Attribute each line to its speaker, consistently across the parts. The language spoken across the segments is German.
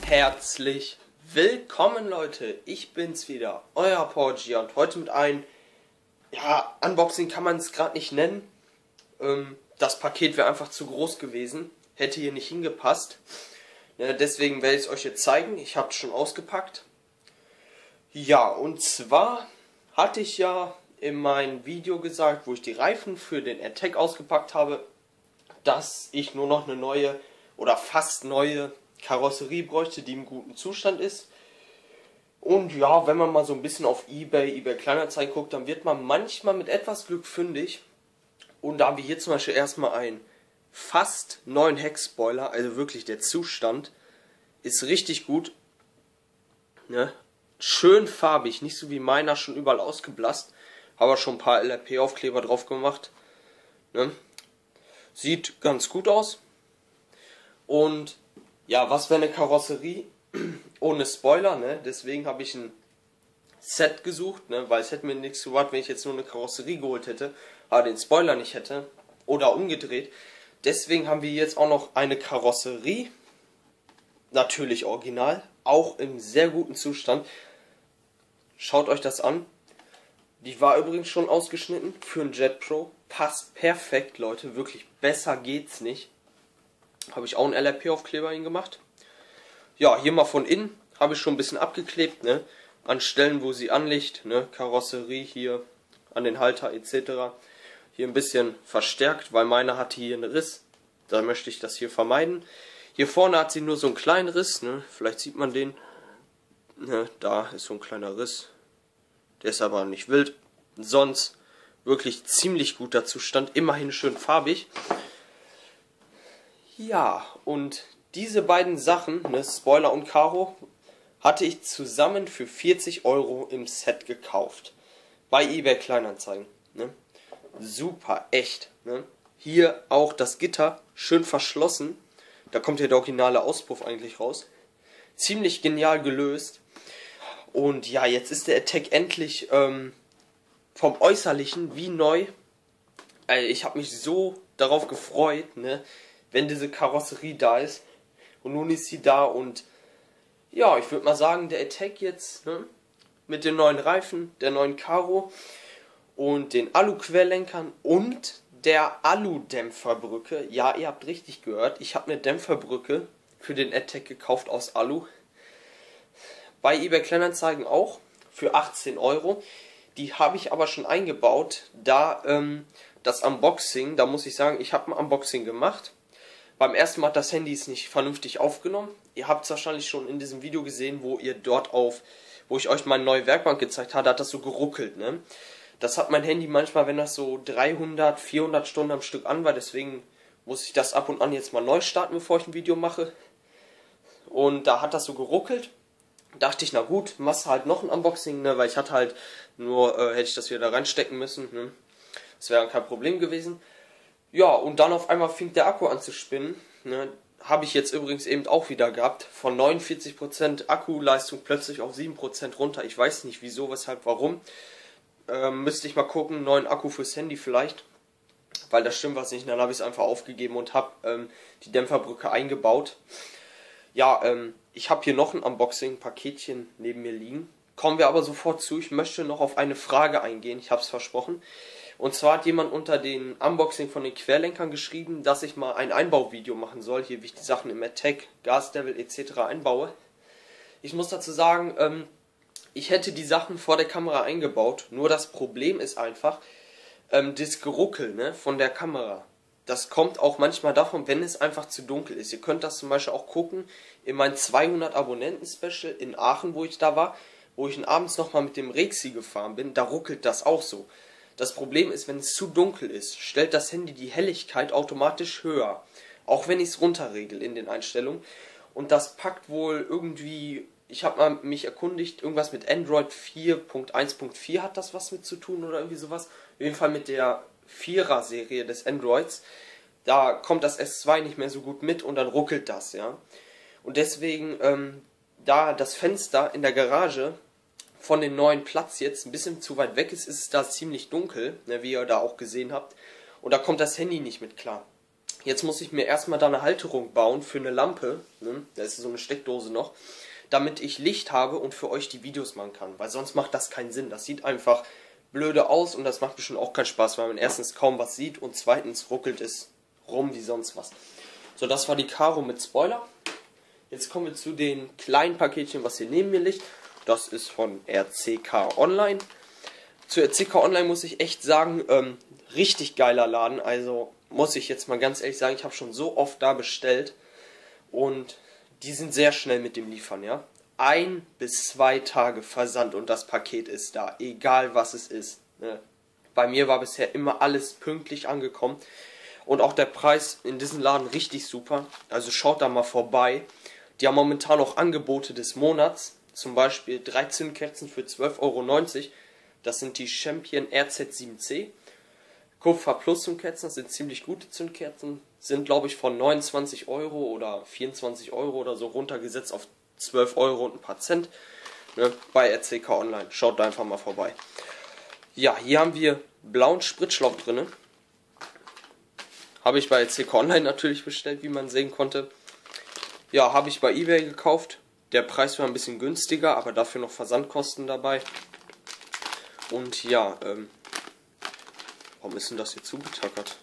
Speaker 1: Herzlich willkommen, Leute, ich bin's wieder, euer Porgy, und heute mit einem, Unboxing kann man es gerade nicht nennen. Das Paket wäre einfach zu groß gewesen, hätte hier nicht hingepasst. Deswegen werde ich es euch jetzt zeigen, ich habe es schon ausgepackt. Ja, und zwar hatte ich ja in meinem Video gesagt, wo ich die Reifen für den Attack ausgepackt habe, dass ich nur noch eine neue oder fast neue Karosserie bräuchte, die im guten Zustand ist. Und ja, wenn man mal so ein bisschen auf eBay Kleinanzeigen guckt, dann wird man manchmal mit etwas Glück fündig. Und da haben wir hier zum Beispiel erstmal einen fast neuen Heckspoiler, also wirklich der Zustand ist richtig gut. Ne? Schön farbig, nicht so wie meiner, schon überall ausgeblasst. Aber schon ein paar LRP-Aufkleber drauf gemacht. Ne? Sieht ganz gut aus. Und ja, was wäre eine Karosserie ohne Spoiler, ne? Deswegen habe ich ein Set gesucht, ne? Weil es hätte mir nichts gebracht, wenn ich jetzt nur eine Karosserie geholt hätte, aber den Spoiler nicht hätte. Oder umgedreht. Deswegen haben wir jetzt auch noch eine Karosserie. Natürlich original. Auch im sehr guten Zustand. Schaut euch das an. Die war übrigens schon ausgeschnitten für einen Jet Pro. Passt perfekt, Leute. Wirklich, besser geht's nicht. Habe ich auch einen LRP-Aufkleber hingemacht. Ja, hier mal von innen habe ich schon ein bisschen abgeklebt, ne? An Stellen, wo sie anliegt, ne? Karosserie hier, an den Halter etc. Hier ein bisschen verstärkt, weil meine hatte hier einen Riss. Da möchte ich das hier vermeiden. Hier vorne hat sie nur so einen kleinen Riss, ne? Vielleicht sieht man den. Ne? Da ist so ein kleiner Riss. Der ist aber nicht wild. Sonst wirklich ziemlich guter Zustand, immerhin schön farbig. Ja, und diese beiden Sachen, ne, Spoiler und Karo, hatte ich zusammen für 40 € im Set gekauft. Bei eBay Kleinanzeigen. Ne? Super, echt. Ne? Hier auch das Gitter schön verschlossen. Da kommt ja der originale Auspuff eigentlich raus. Ziemlich genial gelöst. Und ja, jetzt ist der Attack endlich vom Äußerlichen wie neu. Also ich habe mich so darauf gefreut, ne? Wenn diese Karosserie da ist. Und nun ist sie da und ja, ich würde mal sagen, der Attack jetzt, ne, mit den neuen Reifen, der neuen Karo und den Alu-Querlenkern und der Alu-Dämpferbrücke. Ja, ihr habt richtig gehört, ich habe eine Dämpferbrücke für den Attack gekauft aus Alu. Bei eBay Kleinanzeigen auch für 18 €. Die habe ich aber schon eingebaut, da das Unboxing, da muss ich sagen, ich habe ein Unboxing gemacht. Beim ersten Mal hat das Handy es nicht vernünftig aufgenommen. Ihr habt es wahrscheinlich schon in diesem Video gesehen, wo ich euch meine neue Werkbank gezeigt habe, da hat das so geruckelt, ne? Das hat mein Handy manchmal, wenn das so 300, 400 Stunden am Stück an war, deswegen muss ich das ab und an jetzt mal neu starten, bevor ich ein Video mache. Und da hat das so geruckelt. Dachte ich, na gut, machst halt noch ein Unboxing, ne? Weil ich hatte halt nur, hätte ich das wieder da reinstecken müssen, ne? Das wäre kein Problem gewesen. Ja, und dann auf einmal fing der Akku an zu spinnen. Ne? Habe ich jetzt übrigens eben auch wieder gehabt. Von 49% Akkuleistung plötzlich auf 7% runter. Ich weiß nicht wieso, weshalb, warum. Müsste ich mal gucken, neuen Akku fürs Handy vielleicht. Weil das stimmt was nicht. Dann habe ich es einfach aufgegeben und habe die Dämpferbrücke eingebaut. Ja, ich habe hier noch ein Unboxing-Paketchen neben mir liegen. Kommen wir aber sofort zu. Ich möchte noch auf eine Frage eingehen. Ich habe es versprochen. Und zwar hat jemand unter den Unboxing von den Querlenkern geschrieben, dass ich mal ein Einbauvideo machen soll, hier wie ich die Sachen im Attack, Gas Devil etc. einbaue. Ich muss dazu sagen, ich hätte die Sachen vor der Kamera eingebaut, nur das Problem ist einfach, das Geruckel, ne, von der Kamera. Das kommt auch manchmal davon, wenn es einfach zu dunkel ist. Ihr könnt das zum Beispiel auch gucken in mein 200 Abonnenten-Special in Aachen, wo ich da war, wo ich abends nochmal mit dem Rexy gefahren bin, da ruckelt das auch so. Das Problem ist, wenn es zu dunkel ist, stellt das Handy die Helligkeit automatisch höher. Auch wenn ich es runterregel in den Einstellungen. Und das packt wohl irgendwie, ich habe mal mich erkundigt, irgendwas mit Android 4.1.4 hat das was mit zu tun oder irgendwie sowas. Auf jeden Fall mit der 4er Serie des Androids. Da kommt das S2 nicht mehr so gut mit und dann ruckelt das, ja. Und deswegen, da das Fenster in der Garage von dem neuen Platz jetzt ein bisschen zu weit weg ist, ist es da ziemlich dunkel, ne, wie ihr da auch gesehen habt. Und da kommt das Handy nicht mit klar. Jetzt muss ich mir erstmal da eine Halterung bauen für eine Lampe, ne? Da ist so eine Steckdose noch, damit ich Licht habe und für euch die Videos machen kann, weil sonst macht das keinen Sinn. Das sieht einfach blöde aus und das macht bestimmt auch keinen Spaß, weil man erstens kaum was sieht und zweitens ruckelt es rum wie sonst was. So, das war die Karo mit Spoiler. Jetzt kommen wir zu den kleinen Paketchen, was hier neben mir liegt. Das ist von RCK Online. Zu RCK Online muss ich echt sagen, richtig geiler Laden, also muss ich jetzt mal ganz ehrlich sagen, ich habe schon so oft da bestellt und die sind sehr schnell mit dem Liefern, ja. 1 bis 2 Tage Versand und das Paket ist da, egal was es ist. Ne? Bei mir war bisher immer alles pünktlich angekommen und auch der Preis in diesem Laden richtig super, also schaut da mal vorbei. Die haben momentan auch Angebote des Monats, zum Beispiel 3 Zündkerzen für 12,90 €, das sind die Champion RZ7C. Kupfer Plus Zündkerzen, das sind ziemlich gute Zündkerzen, sind glaube ich von 29 € oder 24 € oder so runtergesetzt auf 12 € und ein paar Cent, ne, bei RCK Online. Schaut da einfach mal vorbei. Ja, hier haben wir blauen Spritschlauch drin. Habe ich bei RCK Online natürlich bestellt, wie man sehen konnte. Ja, habe ich bei eBay gekauft. Der Preis war ein bisschen günstiger, aber dafür noch Versandkosten dabei. Und ja, warum ist denn das hier zugetackert?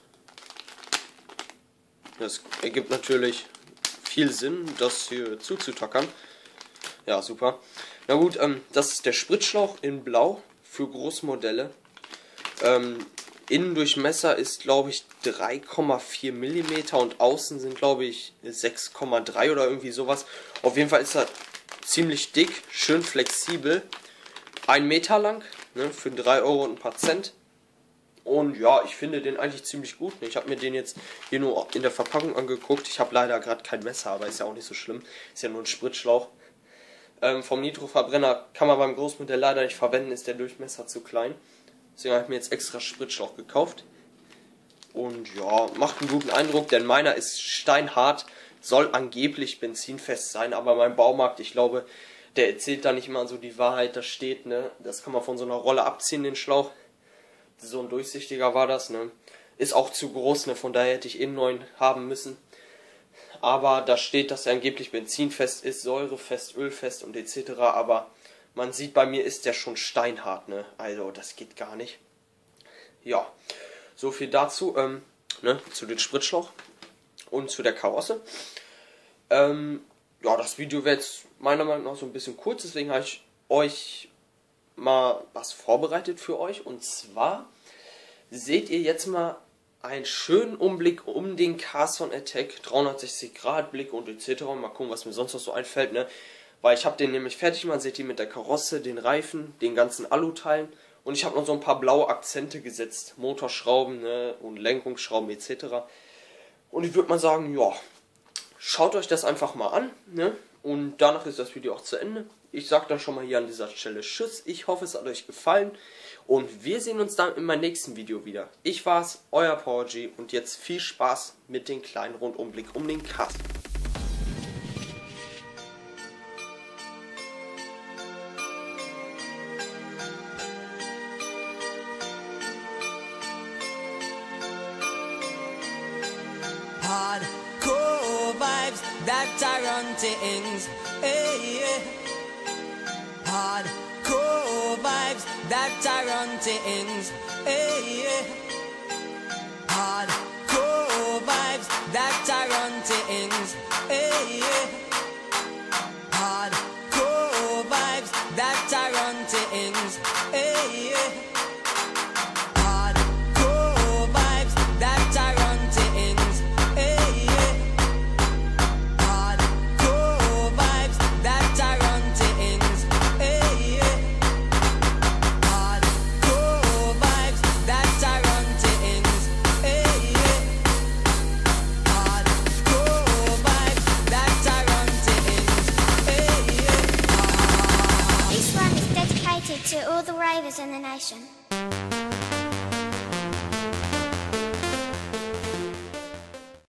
Speaker 1: Das ergibt natürlich viel Sinn, das hier zuzutackern. Ja, super. Na gut, das ist der Spritschlauch in Blau für Großmodelle. Innendurchmesser ist, glaube ich, 3,4 mm und außen sind, glaube ich, 6,3 oder irgendwie sowas. Auf jeden Fall ist er ziemlich dick, schön flexibel. 1 Meter lang, ne, für 3 € und ein paar Cent. Und ja, ich finde den eigentlich ziemlich gut. Ich habe mir den jetzt hier nur in der Verpackung angeguckt. Ich habe leider gerade kein Messer, aber ist ja auch nicht so schlimm. Ist ja nur ein Spritschlauch. Vom Nitroverbrenner kann man beim Großmodell leider nicht verwenden, ist der Durchmesser zu klein. Deswegen habe ich mir jetzt extra Spritschlauch gekauft. Und ja, macht einen guten Eindruck, denn meiner ist steinhart, soll angeblich benzinfest sein, aber mein Baumarkt, ich glaube, der erzählt da nicht mal so die Wahrheit, da steht, ne, das kann man von so einer Rolle abziehen, den Schlauch. So ein durchsichtiger war das, ne. Ist auch zu groß, ne, von daher hätte ich einen neuen haben müssen. Aber da steht, dass er angeblich benzinfest ist, säurefest, ölfest und etc. Aber man sieht, bei mir ist der schon steinhart, ne, also das geht gar nicht. Ja, so viel dazu, ne, zu dem Spritschlauch und zu der Karosse. Ja, das Video wäre jetzt meiner Meinung nach so ein bisschen kurz, deswegen habe ich euch mal was vorbereitet für euch. Und zwar seht ihr jetzt mal einen schönen Umblick um den Carson Attack, 360 Grad Blick und etc. Mal gucken, was mir sonst noch so einfällt, ne? Weil ich habe den nämlich fertig gemacht, seht ihr, mit der Karosse, den Reifen, den ganzen Aluteilen. Und ich habe noch so ein paar blaue Akzente gesetzt, Motorschrauben, ne, und Lenkungsschrauben etc. Und ich würde mal sagen, ja, schaut euch das einfach mal an, ne? Und danach ist das Video auch zu Ende. Ich sage dann schon mal hier an dieser Stelle Tschüss. Ich hoffe, es hat euch gefallen. Und wir sehen uns dann in meinem nächsten Video wieder. Ich war's, euer PowerG. Und jetzt viel Spaß mit dem kleinen Rundumblick um den Carson.
Speaker 2: Hardcore vibes that are on things, hey, yeah. Hardcore vibes that are on things, hey, yeah. Hardcore vibes that are on things, hey, yeah. Hardcore vibes that are on things, hey, yeah. Hardcore vibes that are on things, hey, yeah. Hardcore vibes that are on things, hey, yeah. Hardcore vibes that are on things, hey, yeah. Hardcore vibes that are on things, hey, yeah.
Speaker 3: This one is dedicated to all the ravers in the nation.